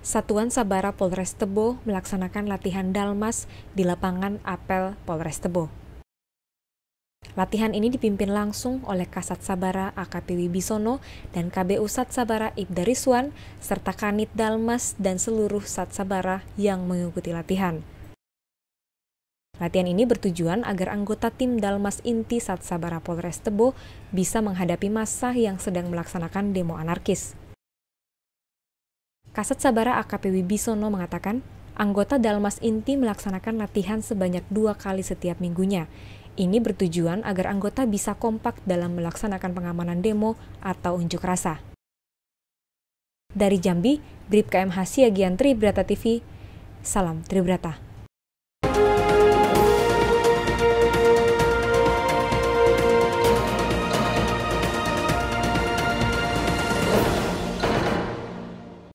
Satuan Sabara Polres Tebo melaksanakan latihan Dalmas di lapangan Apel Polres Tebo. Latihan ini dipimpin langsung oleh Kasat Sabara AKP Wibisono dan KBU Sat Sabara Ibda Rizwan, serta Kanit Dalmas dan seluruh Sat Sabara yang mengikuti latihan. Latihan ini bertujuan agar anggota tim Dalmas Inti Sat Sabara Polres Tebo bisa menghadapi massa yang sedang melaksanakan demo anarkis. Kasat Sabara AKP Wibisono mengatakan, anggota Dalmas Inti melaksanakan latihan sebanyak 2 kali setiap minggunya. Ini bertujuan agar anggota bisa kompak dalam melaksanakan pengamanan demo atau unjuk rasa. Dari Jambi, Bribka M. Hasiagian Tribrata TV, salam Tribrata.